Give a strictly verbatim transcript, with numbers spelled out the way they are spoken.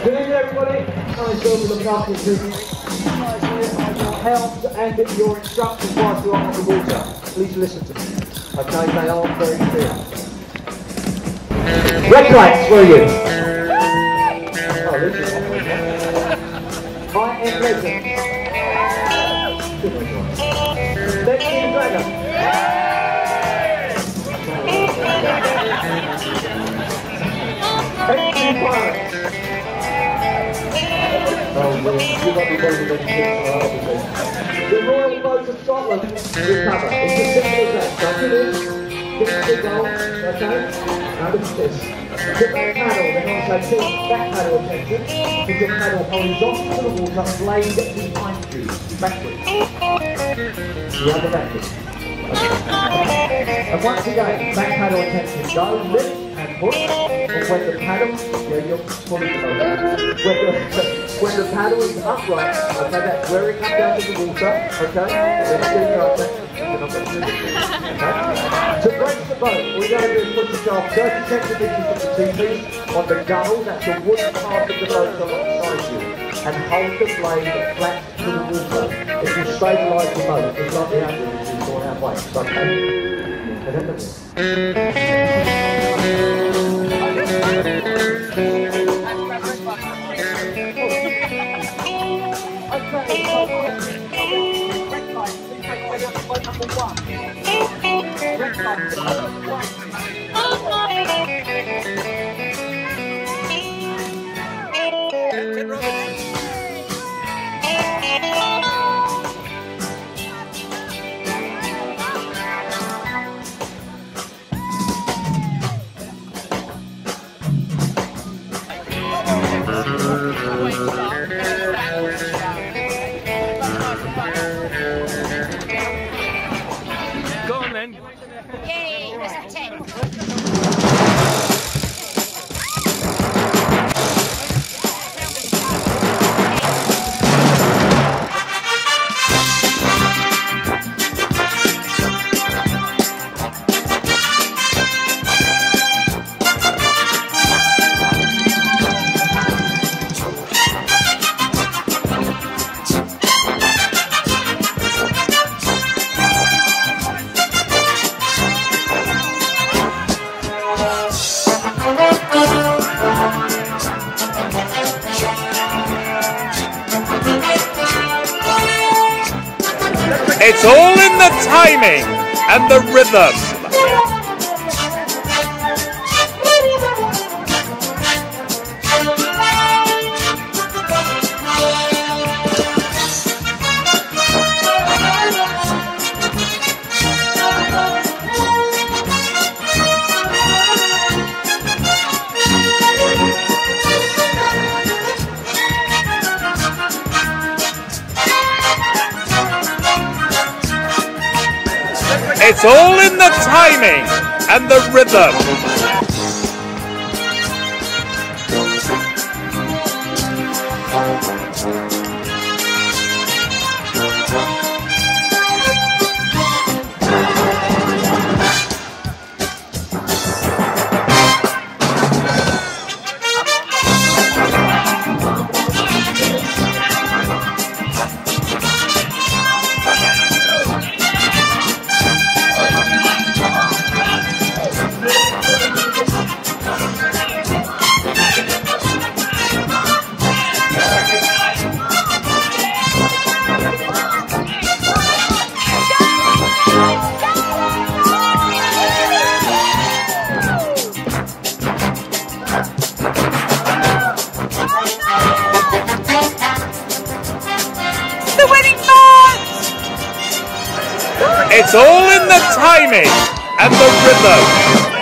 Good evening, everybody. Nice to look after you. Your health and your instructions whilst you're on the water. Please listen to me. Okay, they are very clear. Red lights, where are you? Oh, listen. High end legend. Let's see the dragon. Excellent pilot. Oh, well, you won't be very good at the Royal Boat of Scotland will cover. It's as simple as that. Don't do this. Get the goal, okay? Now look at this. The back paddle, then also keep back paddle attention. Keep your paddle horizontal to the water, blade behind you, backwards. You have the backwards. And once again, back paddle attention. Go, lift and push. Or when the paddle, yeah, you're fully below. When the, when the paddle is upright, okay, that's where it comes down to the water, okay? Then it's getting right there. Okay? To brace the boat, all you got to do is put yourself thirty centimetres from the T-piece on the gunnel, that's the wooden part of the boat alongside you, and hold the blade flat to the water. It will stabilise the boat, it's like the handle which is four and a half weights, okay? Go on then. Yay, that's a ten. It's all in the timing and the rhythm. It's all in the timing and the rhythm. It's all in the timing and the rhythm.